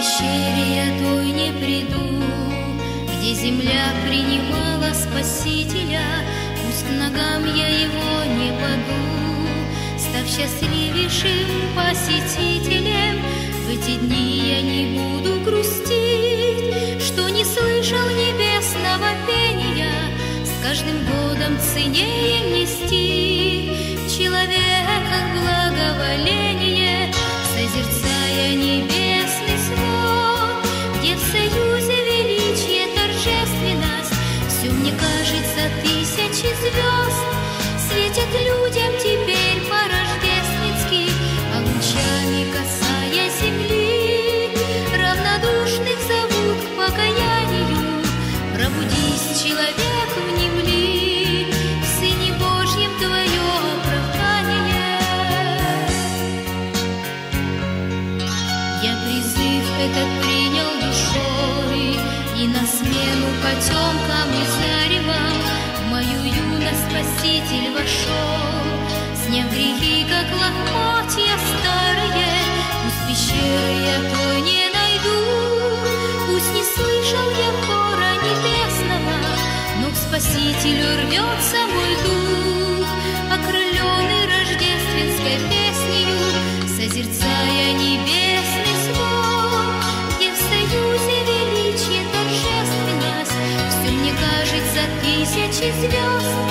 пещере я той не приду, где земля принимала Спасителя, пусть к ногам я его не паду. Став счастливейшим посетителем, в эти дни я не буду грустить, что не слышал небесного пения, с каждым годом ценнее нести в человеках благоволение, созерцая небесный свод, где в союзе величие торжественность. Все мне кажется, тысячи звезд светят людям теперь по-рождественски, а лучами касая земли, равнодушных зовут к покаянию. Пробудись, человек, внемли, в Сыне Божьем твое оправдание. Я призыв этот принял душой, и на смену потемкам и заревам в мою юность Спаситель вошел, сняв грехи, как лохмотья старые. Пусть пещеры я той не найду, пусть не слышал я хора небесного, но к Спасителю рвется мой дух, окрыленный рождественской песнею, созерцая небесный свод, где в союзе величие торжественность. Все мне кажется, тысячи звезд